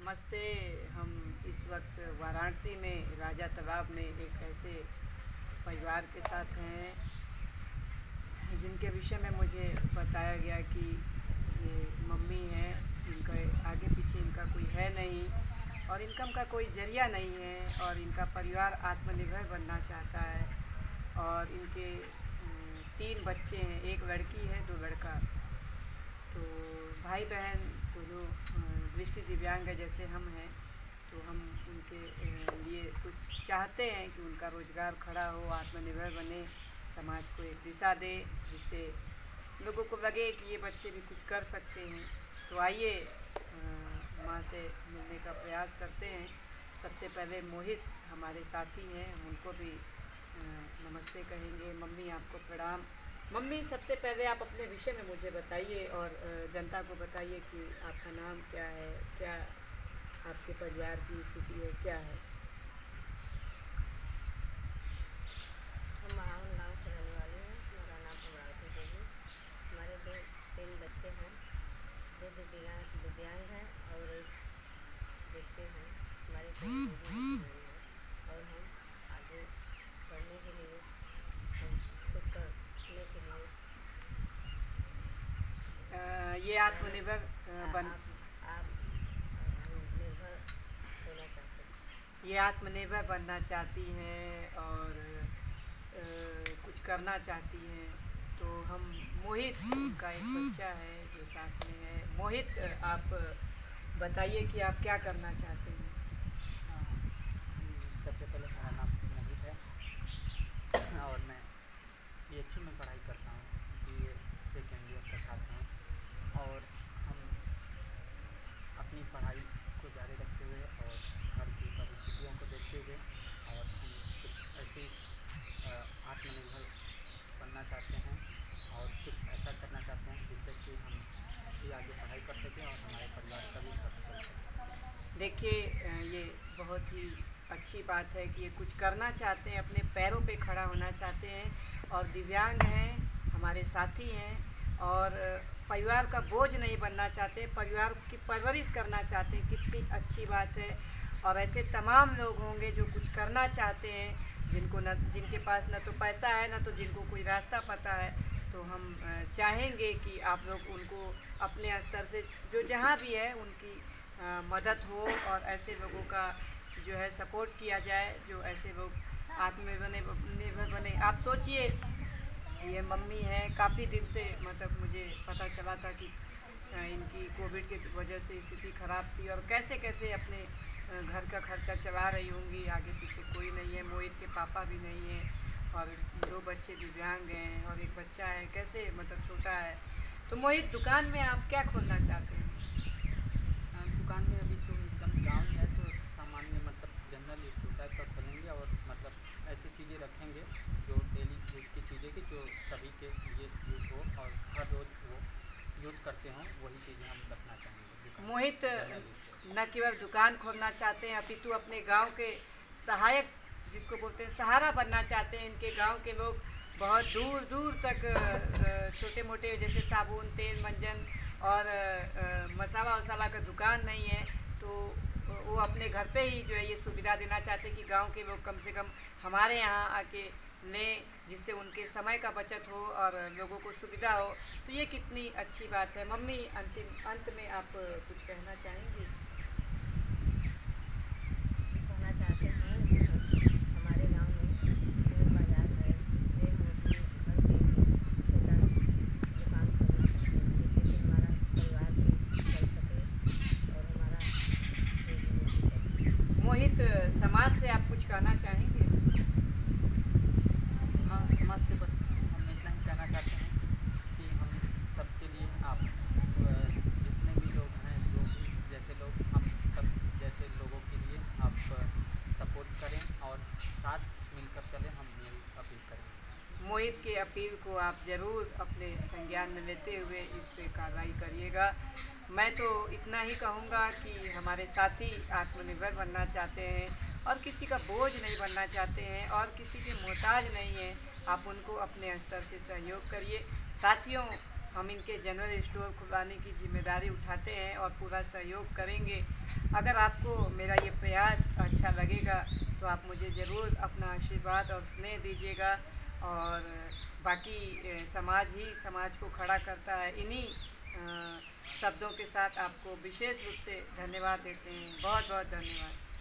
नमस्ते। हम इस वक्त वाराणसी में राजा तालाब में एक ऐसे परिवार के साथ हैं जिनके विषय में मुझे बताया गया कि ये मम्मी हैं, इनका आगे पीछे इनका कोई है नहीं और इनकम का कोई जरिया नहीं है और इनका परिवार आत्मनिर्भर बनना चाहता है। और इनके 3 बच्चे हैं, एक लड़की है 2 लड़का। तो भाई बहन दोनों दृष्टि दिव्यांग है जैसे हम हैं। तो हम उनके लिए कुछ चाहते हैं कि उनका रोज़गार खड़ा हो, आत्मनिर्भर बने, समाज को एक दिशा दे जिससे लोगों को लगे कि ये बच्चे भी कुछ कर सकते हैं। तो आइए माँ से मिलने का प्रयास करते हैं। सबसे पहले मोहित हमारे साथी हैं, हम उनको भी नमस्ते कहेंगे। मम्मी आपको प्रणाम। मम्मी, सबसे पहले आप अपने विषय में मुझे बताइए और जनता को बताइए कि आपका नाम क्या है, क्या आपके परिवार की स्थिति है, क्या है। हम महावन गाँव से रहने वाले हैं। मेरा नाम अमरावती देवी। हमारे 3 बच्चे हैं, 2 दिव्यांग हैं और एक दृष्टि हैं। हमारे 3 बीवी नहीं है और हम आगे बढ़ने के लिए, हम कुछ करने के लिए ये आत्मनिर्भर बन आप निर्भर होना चाहते हैं। ये आत्मनिर्भर बनना चाहती हैं और कुछ करना चाहती हैं। तो हम मोहित, उनका एक बच्चा है जो साथ में है। मोहित, आप बताइए कि आप क्या करना चाहते हैं। सबसे पहले मेरा नाम मोहित है और मैं PHU में पढ़ाई करता हूँ, BA सेकेंड ईयर का छात्र हूँ। और हम अपनी पढ़ाई को जारी रखते हुए और घर की परिस्थितियों को देखते हुए और हम कुछ ऐसी आत्मनिर्भर बनना चाहते हैं और कुछ ऐसा करना चाहते हैं जिससे कि हम भी आगे पढ़ाई कर सकें और हमारे परिवार का भी खर्च चल सके। देखिए, ये बहुत ही अच्छी बात है कि ये कुछ करना चाहते हैं, अपने पैरों पे खड़ा होना चाहते हैं और दिव्यांग हैं, हमारे साथी हैं और परिवार का बोझ नहीं बनना चाहते, परिवार की परवरिश करना चाहते हैं। कितनी अच्छी बात है। और ऐसे तमाम लोग होंगे जो कुछ करना चाहते हैं, जिनके पास न तो पैसा है, न तो जिनको कोई रास्ता पता है। तो हम चाहेंगे कि आप लोग उनको अपने स्तर से जो जहाँ भी है उनकी मदद हो और ऐसे लोगों का जो है सपोर्ट किया जाए, जो ऐसे लोग आत्मनिर्भर बने। आप सोचिए, ये मम्मी है, काफ़ी दिन से मतलब मुझे पता चला था कि इनकी कोविड की वजह से स्थिति ख़राब थी और कैसे कैसे अपने घर का खर्चा चला रही होंगी। आगे पीछे कोई नहीं है, मोहित के पापा भी नहीं हैं और 2 बच्चे दिव्यांग हैं और एक बच्चा है, कैसे मतलब छोटा है। तो मोहित, दुकान में आप क्या खोलना चाहते हैं। दुकान में अभी तो एकदम गांव है, तो सामान्य मतलब जनरल स्टोर टाइप का खोलेंगे और मतलब ऐसी चीज़ें रखेंगे जो डेली यूज़ की चीज़ें की जो सभी के लिए यूज़ हो और हर रोज़ वो यूज़ करते हों, वही चीज़ें हम रखना चाहेंगे दुकान में। Mohit general store. न केवल दुकान खोलना चाहते हैं, अपितु अपने गांव के सहायक, जिसको बोलते हैं सहारा, बनना चाहते हैं। इनके गांव के लोग बहुत दूर दूर तक छोटे मोटे जैसे साबुन, तेल, मंजन और मसाला वसाला का दुकान नहीं है, तो वो अपने घर पे ही जो है ये सुविधा देना चाहते हैं कि गांव के लोग कम से कम हमारे यहाँ आके लें, जिससे उनके समय का बचत हो और लोगों को सुविधा हो। तो ये कितनी अच्छी बात है। मम्मी, अंत में आप कुछ कहना चाहेंगी। कहना चाहते हैं हमारे गांव में एक बाज़ार है, जिससे हम अपने घर के छोटा दुकान खोलना चाहते हैं, जिससे कि हमारा परिवार भी चल सके और हमारा रोजी रोटी चल सके। मोहित, समाज से आप कुछ कहना चाहेंगे। हाँ, समाज से बस हम इतना ही कहना चाहते हैं कि हम सबके लिए आप जितने भी लोग हैं, जो भी जैसे लोग, हम सब जैसे लोगों के लिए आप सपोर्ट करें और साथ मिलकर चलें, हम यही अपील करेंगे। मोहित की अपील को आप ज़रूर अपने संज्ञान में लेते हुए इस पर कार्रवाई करिएगा। मैं तो इतना ही कहूँगा कि हमारे साथी आत्मनिर्भर बनना चाहते हैं और किसी का बोझ नहीं बनना चाहते हैं और किसी के मोहताज नहीं हैं। आप उनको अपने स्तर से सहयोग करिए। साथियों, हम इनके जनरल स्टोर खुलवाने की जिम्मेदारी उठाते हैं और पूरा सहयोग करेंगे। अगर आपको मेरा ये प्रयास अच्छा लगेगा तो आप मुझे ज़रूर अपना आशीर्वाद और स्नेह दीजिएगा। और बाकी समाज को खड़ा करता है। इन्हीं शब्दों के साथ आपको विशेष रूप से धन्यवाद देते हैं। बहुत बहुत धन्यवाद।